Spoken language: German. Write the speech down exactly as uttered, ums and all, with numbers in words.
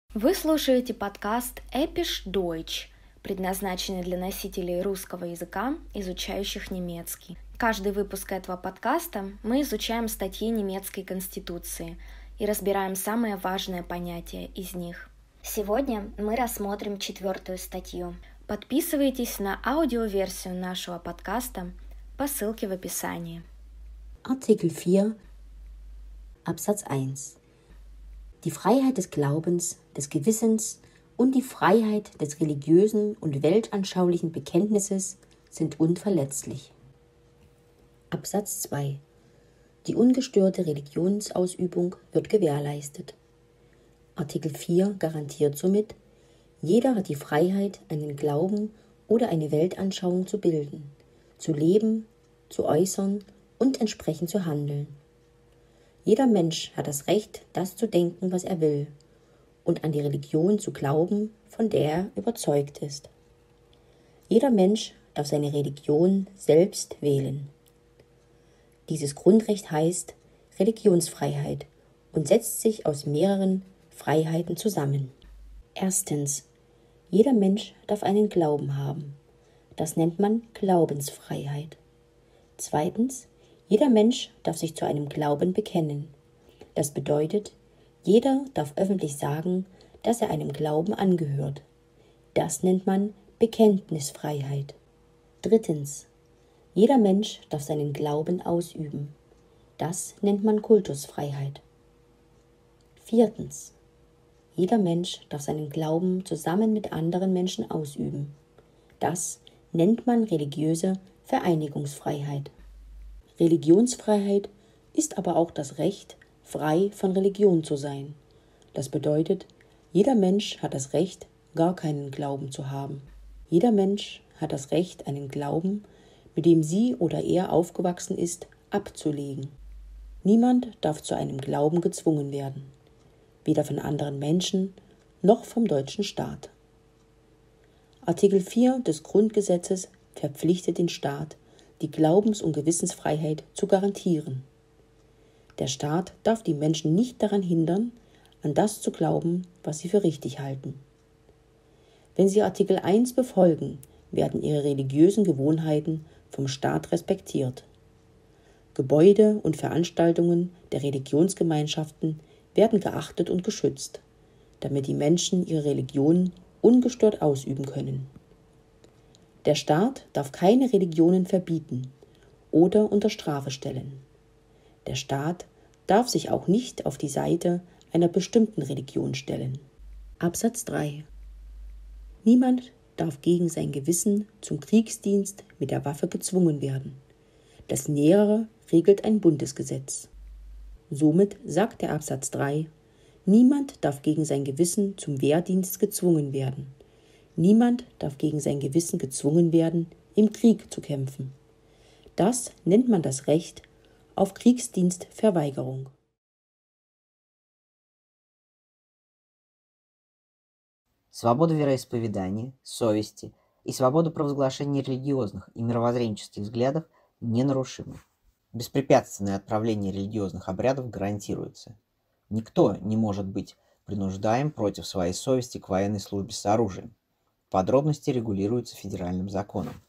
Вы слушаете подкаст Episch Deutsch, предназначенный для носителей русского языка, изучающих немецкий. Каждый выпуск этого подкаста мы изучаем статьи немецкой конституции и разбираем самые важные понятия из них. Сегодня мы рассмотрим четвертую статью. Подписывайтесь на аудиоверсию нашего подкаста по ссылке в описании. Artikel vier, Absatz eins. Die Freiheit des Glaubens, des Gewissens und die Freiheit des religiösen und weltanschaulichen Bekenntnisses sind unverletzlich. Absatz zwei. Die ungestörte Religionsausübung wird gewährleistet. Artikel vier garantiert somit, jeder hat die Freiheit, einen Glauben oder eine Weltanschauung zu bilden, zu leben, zu äußern und entsprechend zu handeln. Jeder Mensch hat das Recht, das zu denken, was er will, und an die Religion zu glauben, von der er überzeugt ist. Jeder Mensch darf seine Religion selbst wählen. Dieses Grundrecht heißt Religionsfreiheit und setzt sich aus mehreren Freiheiten zusammen. Erstens. Jeder Mensch darf einen Glauben haben. Das nennt man Glaubensfreiheit. Zweitens. Jeder Mensch darf sich zu einem Glauben bekennen. Das bedeutet, jeder darf öffentlich sagen, dass er einem Glauben angehört. Das nennt man Bekenntnisfreiheit. Drittens. Jeder Mensch darf seinen Glauben ausüben. Das nennt man Kultusfreiheit. Viertens. Jeder Mensch darf seinen Glauben zusammen mit anderen Menschen ausüben. Das nennt man religiöse Vereinigungsfreiheit. Religionsfreiheit ist aber auch das Recht, frei von Religion zu sein. Das bedeutet, jeder Mensch hat das Recht, gar keinen Glauben zu haben. Jeder Mensch hat das Recht, einen Glauben, mit dem sie oder er aufgewachsen ist, abzulegen. Niemand darf zu einem Glauben gezwungen werden, weder von anderen Menschen noch vom deutschen Staat. Artikel vier des Grundgesetzes verpflichtet den Staat, die Glaubens- und Gewissensfreiheit zu garantieren. Der Staat darf die Menschen nicht daran hindern, an das zu glauben, was sie für richtig halten. Wenn sie Artikel eins befolgen, werden ihre religiösen Gewohnheiten vom Staat respektiert. Gebäude und Veranstaltungen der Religionsgemeinschaften werden geachtet und geschützt, damit die Menschen ihre Religion ungestört ausüben können. Der Staat darf keine Religionen verbieten oder unter Strafe stellen. Der Staat darf sich auch nicht auf die Seite einer bestimmten Religion stellen. Absatz drei. Niemand darf gegen sein Gewissen zum Kriegsdienst mit der Waffe gezwungen werden. Das Nähere regelt ein Bundesgesetz. Somit sagt der Absatz drei, niemand darf gegen sein Gewissen zum Wehrdienst gezwungen werden. Niemand darf gegen sein Gewissen gezwungen werden, im Krieg zu kämpfen. Das nennt man das Recht auf Kriegsdienstverweigerung. Свобода вероисповедания, совести и свобода провозглашения религиозных и мировоззренческих взглядов ненарушимы. Беспрепятственное отправление религиозных обрядов гарантируется. Никто не может быть принуждаем против своей совести к военной службе с оружием. Подробности регулируются федеральным законом.